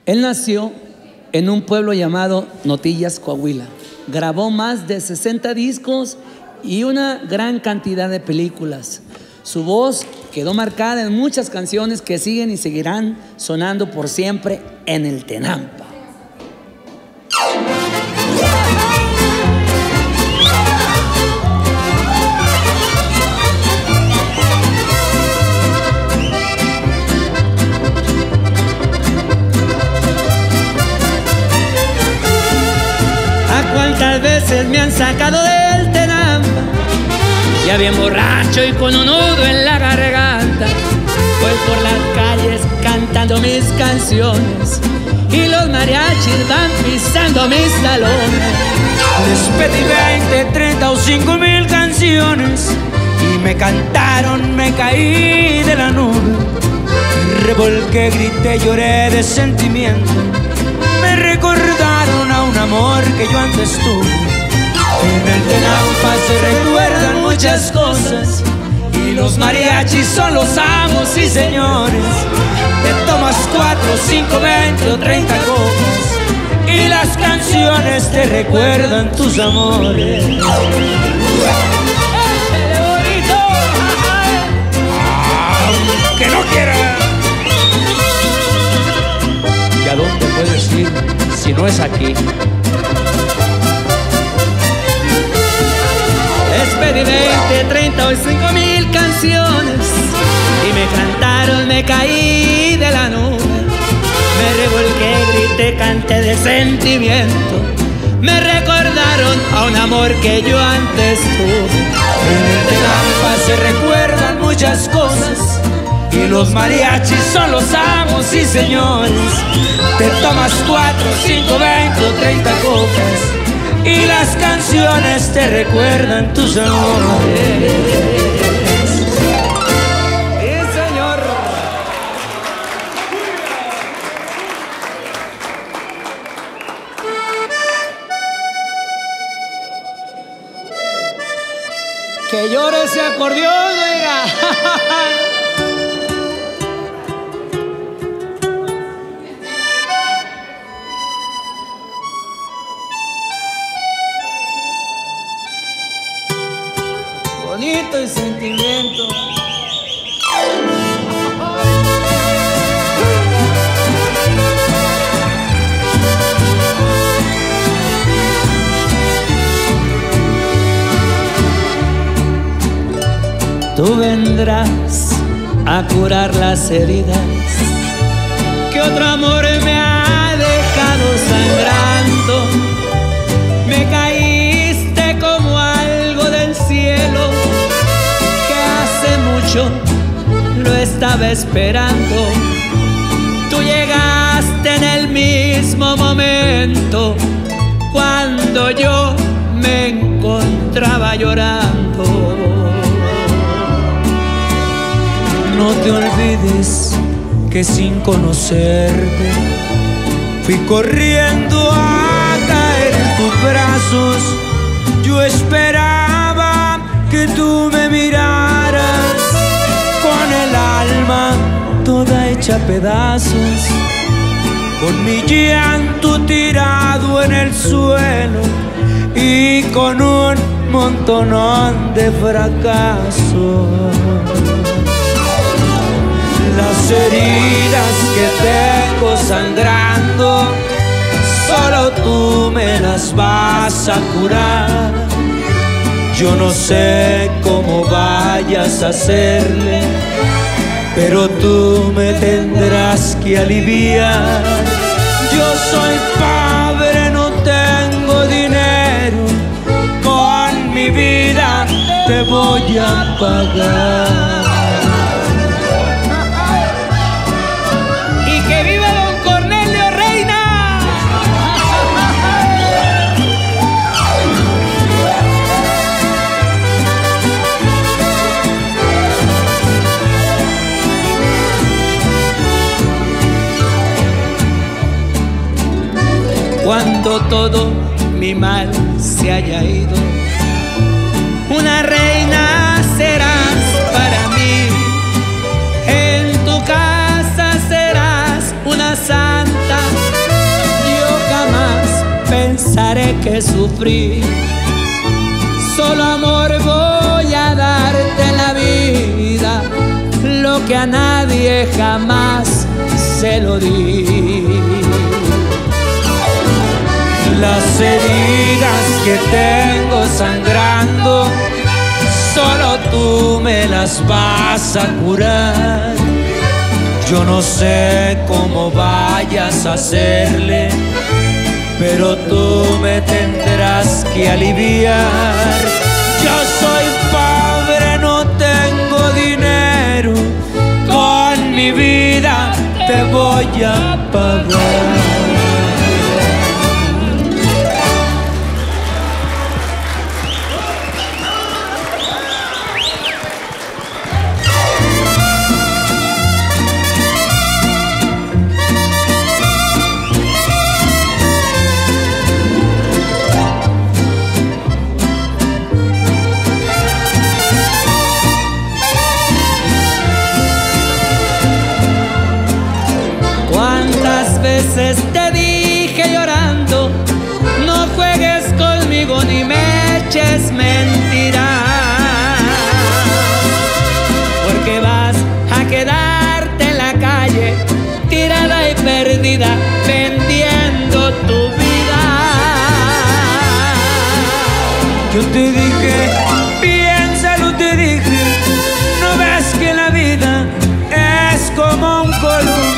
Él nació en un pueblo llamado Notillas, Coahuila. Grabó más de 60 discos y una gran cantidad de películas. Su voz quedó marcada en muchas canciones que siguen y seguirán sonando por siempre en el Tenampa. ¿Cuántas veces me han sacado del Tenampa? Ya bien borracho y con un nudo en la garganta, voy por las calles cantando mis canciones y los mariachis van pisando mis talones. Les pedí 20, 30 o 5,000 canciones y me cantaron, me caí de la nube. Revolqué, grité, lloré de sentimiento. Me recordaron a un amor que yo antes tuve. En el Tenampa se recuerdan muchas cosas y los mariachis son los amos y señores. Te tomas 4, 5, 20 o 30 copas y las canciones te recuerdan tus amores. ¡Que no quiera! ¿Y a dónde puedes ir si no es aquí? Les pedí 20, 30 o 5,000 canciones y me cantaron, me caí de la nube. Me revolqué, grité, canté de sentimiento. Me recordaron a un amor que yo antes tuve. En el Tenampa se recuerdan muchas cosas y los mariachis son los amos y señores. Te tomas 4, 5, 20 o 30 copas y las canciones te recuerdan tus amores. Sí, señor. Que llore ese acordeón, oiga. Bonito y sentimiento. Tú vendrás a curar las heridas Que otro amor me ha dejado sangrando. Me caíste como algo del cielo que hace mucho lo estaba esperando. Tú llegaste en el mismo momento cuando yo me encontraba llorando. No te olvides que sin conocerte fui corriendo a caer en tus brazos. Yo esperaba que tú me miraras con el alma toda hecha pedazos, con mi llanto tirado en el suelo y con un montonón de fracasos. Las heridas que tengo sangrando, solo tú me las vas a curar. Yo no sé cómo vayas a hacerle, pero tú me tendrás que aliviar. Yo soy pobre, no tengo dinero, con mi vida te voy a pagar. Cuando todo mi mal se haya ido, una reina serás para mí. En tu casa serás una santa tuve que sufrir. Solo amor voy a darte en la vida, lo que a nadie jamás se lo di. Las heridas que tengo sangrando, solo tú me las vas a curar. Yo no sé cómo vayas a hacerle, pero tú me tendrás que aliviar. Yo soy pobre, no tengo dinero, con mi vida te voy a pagar. ¿Cuántas veces te dije llorando, no juegues conmigo ni me eches mentiras? Porque vas a quedarte en la calle, tirada y perdida, vendiendo tu vida. Yo te dije, piénsalo, te dije, no ves que la vida es como un columpio.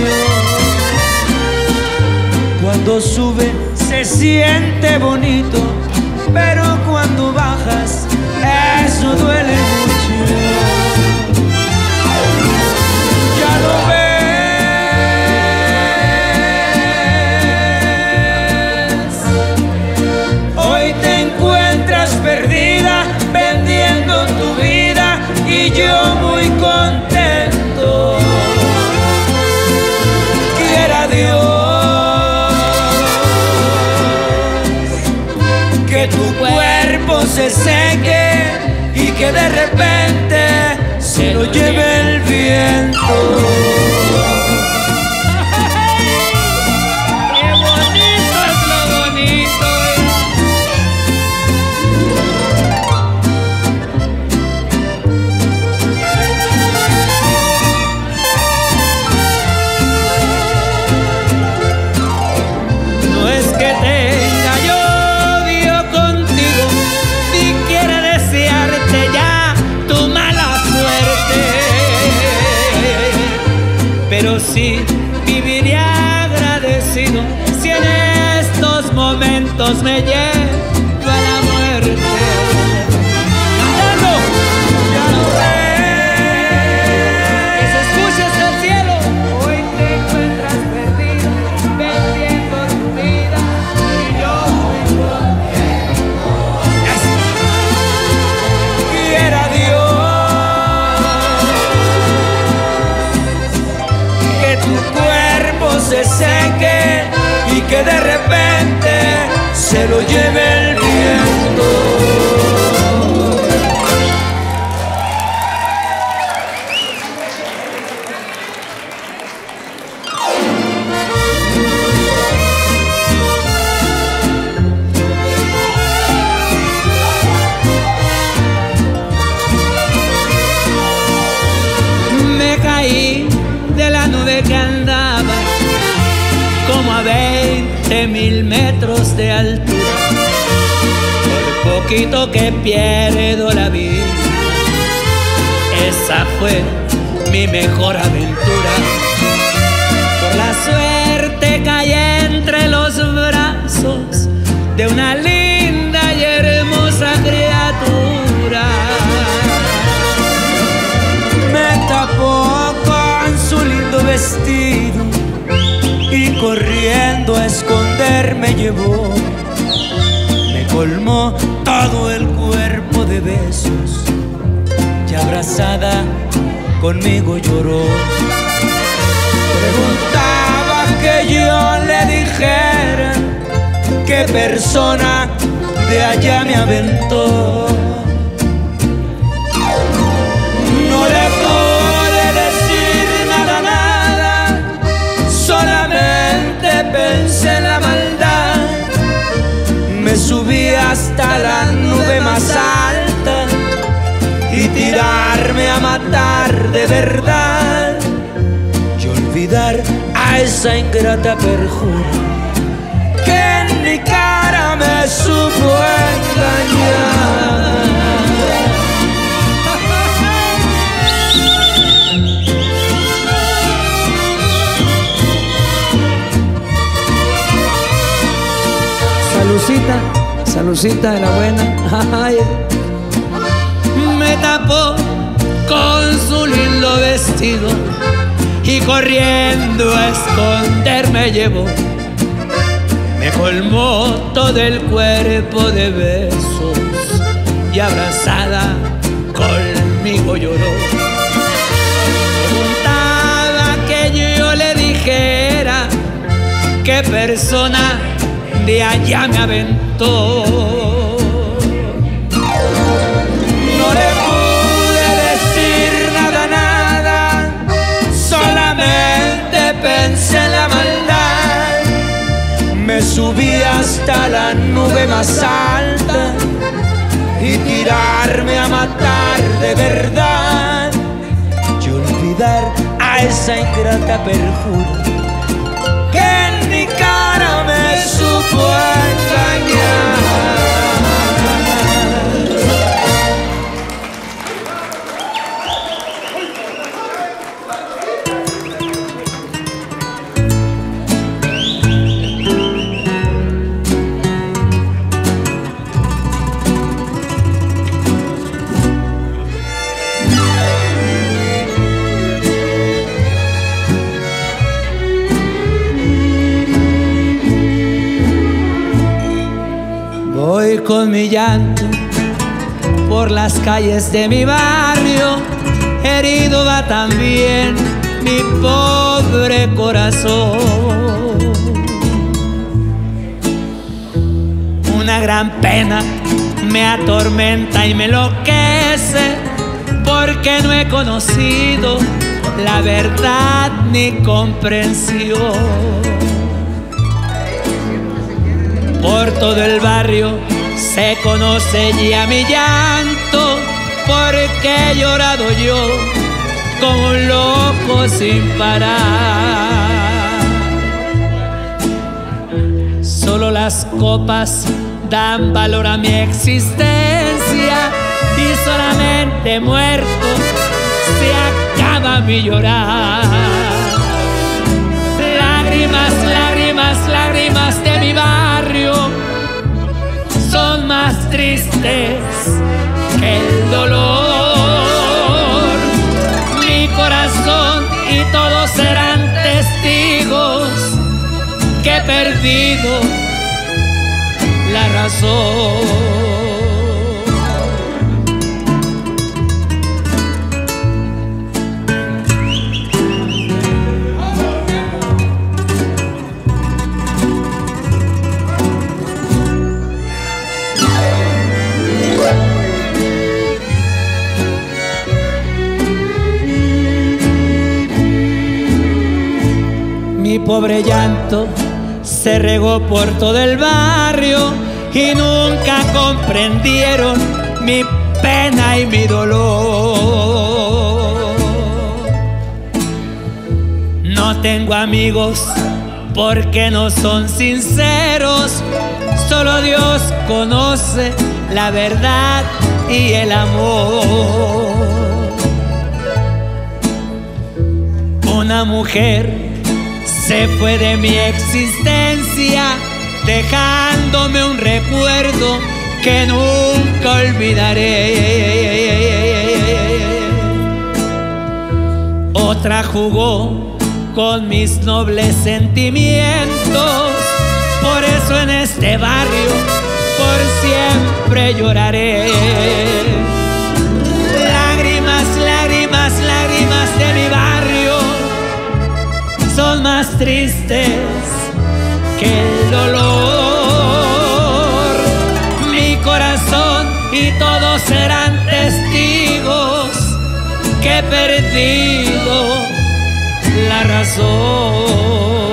Cuando sube se siente bonito, pero cuando bajas eso duele mucho. Ya lo ves, hoy te encuentras perdida vendiendo tu vida y yo muy contento. Quiera Dios que tu cuerpo se seque y que de repente se lo lleve el viento. ¡Qué bonito es lo bonito! No es que tenga yo pero sí viviré agradecido si en estos momentos me llevo a la muerte. ¡Cantando! Ya lo ves, que se escuche hasta el cielo. Hoy te encuentras perdido vendiendo tu vida y yo muy contento. quiera Dios que tu cuerpo se seque y que de repente se lo lleve el viento. Me caí de la nube que andaba como a 20.000 metros de altura. Por poquito que pierdo la vida, esa fue mi mejor aventura. Por la suerte caí entre los brazos de una linda y hermosa criatura. Me tapó con su lindo vestido y corriendo a esconder me llevó. Me colmó todo el cuerpo de besos y abrazada conmigo lloró. Preguntaba que yo le dijera qué persona de allá me aventó. No le pude decir nada, solamente pensé en la maldad matar de verdad y olvidar a esa ingrata perjura que en mi cara me supo engañar. Salucita, salucita de la buena. Ay. Me tapó con su lindo vestido y corriendo a esconder me llevó. Me colmó todo el cuerpo de besos y abrazada conmigo lloró. Preguntaba que yo le dijera qué persona de allá me aventó. No le pude decir nada, solamente pensé en la maldad. Me subí hasta la nube más alta y tirarme a matar de verdad y olvidar a esa ingrata perjura que en mi cara me supo engañar. Voy con mi llanto por las calles de mi barrio, herido va también mi pobre corazón. Una gran pena me atormenta y me enloquece, porque no he conocido la verdad ni comprensión. Por todo el barrio se conoce ya mi llanto, porque he llorado yo como un loco sin parar. Solo las copas dan valor a mi existencia y solamente muerto se acaba mi llorar. Lágrimas, lágrimas, lágrimas de mi barrio son más tristes que el dolor. Mi corazón y todos serán testigos que he perdido la razón. Mi pobre llanto se regó por todo el barrio y nunca comprendieron mi pena y mi dolor. No tengo amigos porque no son sinceros, solo Dios conoce la verdad y el amor. Una mujer se fue de mi existencia, dejándome un recuerdo que nunca olvidaré. Otra jugó con mis nobles sentimientos, por eso en este barrio por siempre lloraré. Lágrimas, lágrimas, lágrimas de mi barrio son más tristes que el dolor. Mi corazón y todos serán testigos que he perdido la razón.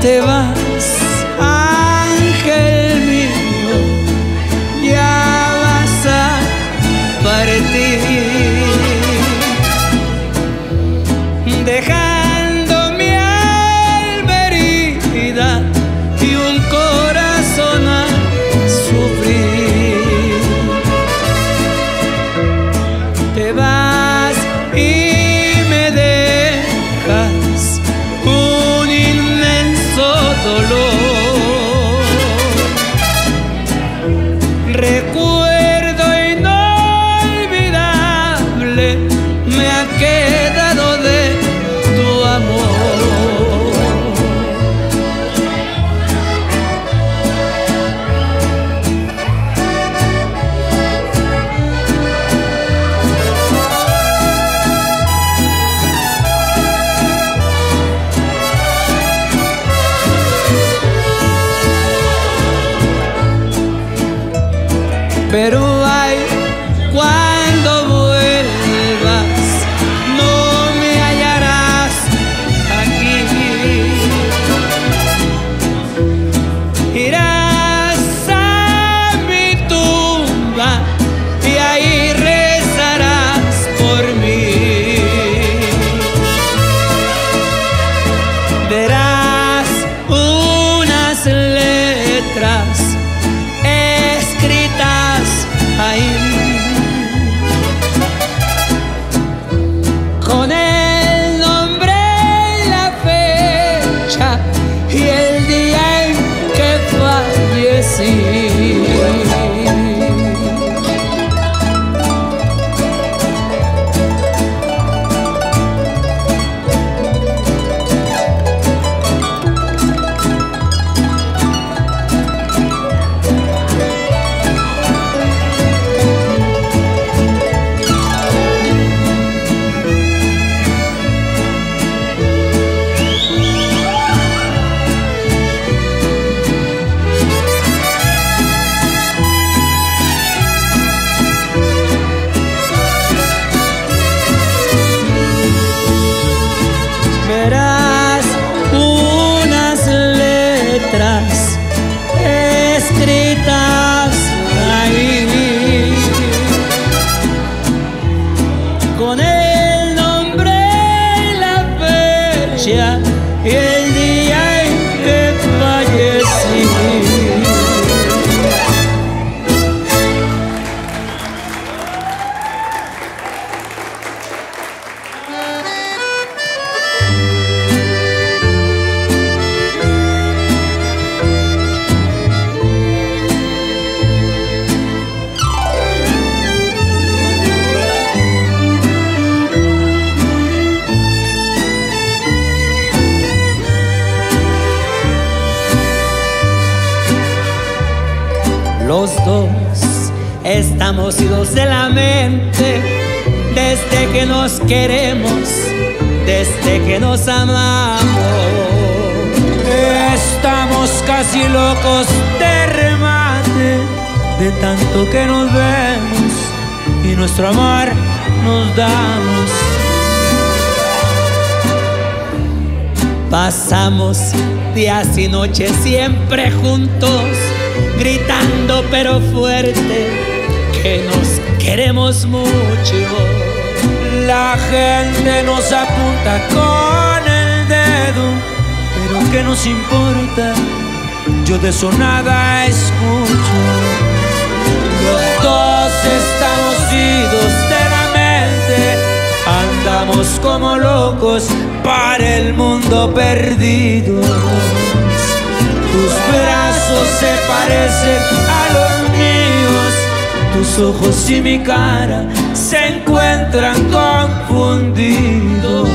te vas, ángel mío, ya vas a partir, dejando mi alma herida y un corazón a sufrir. Te vas y me dejas un inmenso dolor, recuerdo inolvidable me ha quedado de tu amor. Pero ay, cuando vuelvas no me hallarás aquí. Irás a mi tumba y ahí rezarás por mí. Verás unas letras escritas ahí, con el nombre y la fecha y el día en que fallecí. Verás unas letras escritas ahí, con el nombre y la fecha y el día en que fallecí. Los dos estamos idos de la mente desde que nos queremos, desde que nos amamos. Estamos casi locos de remate, de tanto que nos vemos y nuestro amor nos damos. Pasamos días y noches siempre juntos, gritando pero fuerte que nos queremos mucho. La gente nos apunta con el dedo, pero ¿qué nos importa? Yo de eso nada escucho. Los dos estamos idos de la mente, andamos como locos para el mundo perdidos. Tus brazos se parecen a los míos, tus ojos y mi cara se encuentran confundidos.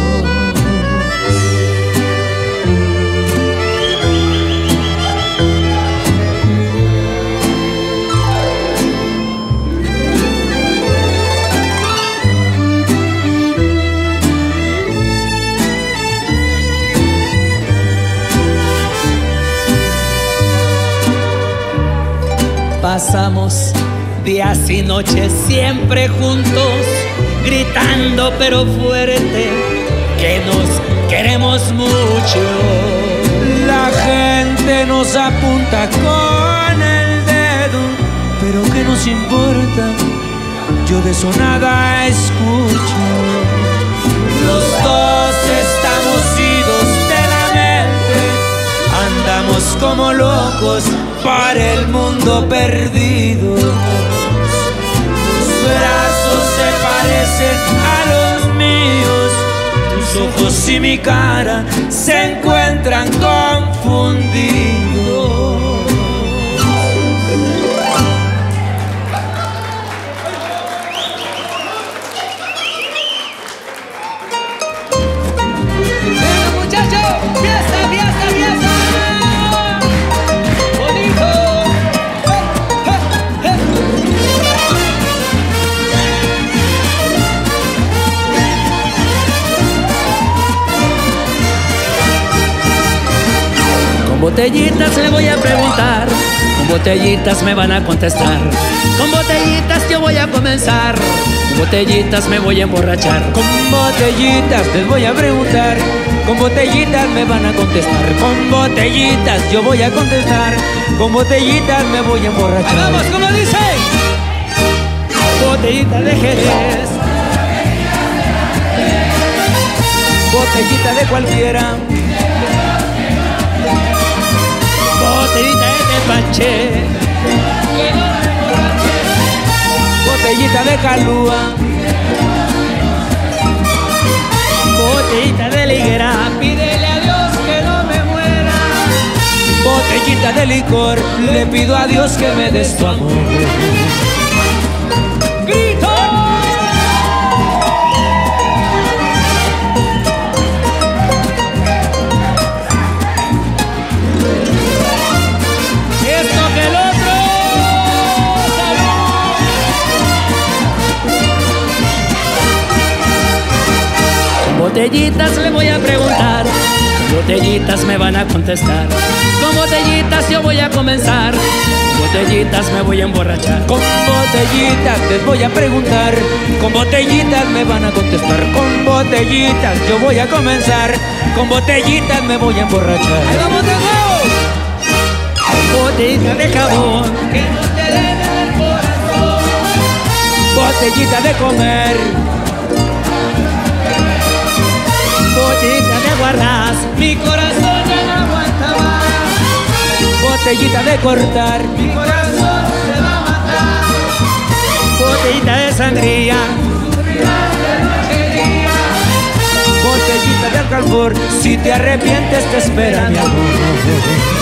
Pasamos días y noches siempre juntos, gritando pero fuerte que nos queremos mucho. La nos apunta con el dedo, pero ¿qué nos importa? Yo de eso nada escucho. Los dos estamos idos de la mente, andamos como locos para el mundo perdidos. Tus brazos se parecen a los míos, tus ojos y mi cara se encuentran confundidos. Con botellitas le voy a preguntar, con botellitas me van a contestar, con botellitas yo voy a comenzar, con botellitas me voy a emborrachar. Con botellitas les voy a preguntar, con botellitas me van a contestar, con botellitas yo voy a contestar, con botellitas me voy a emborrachar. Ahí vamos, como dice. Botellita de Jerez, botellita de cualquiera, botellita de tepache, botellita de calúa, botellita de liguera, pídele a Dios que no me muera. botellita de licor, le pido a Dios que me des tu amor. ¡Grito! Esto que el otro. ¡Salud! Con botellitas le voy a preguntar, con botellitas me van a contestar, con botellitas yo voy a comenzar, con botellitas me voy a emborrachar. Con botellitas les voy a preguntar, con botellitas me van a contestar, con botellitas yo voy a comenzar, con botellitas me voy a emborrachar. ¡Ahí vamos de nuevo! Botellita de jabón, que no te den el corazón. Botellita de comer, Botellita de aguarrás, mi corazón ya no aguanta más. botellita de cortar, Mi corazón se va a matar. Botellita de sangría, botellita de alcanfor, si te arrepientes te espera mi amor.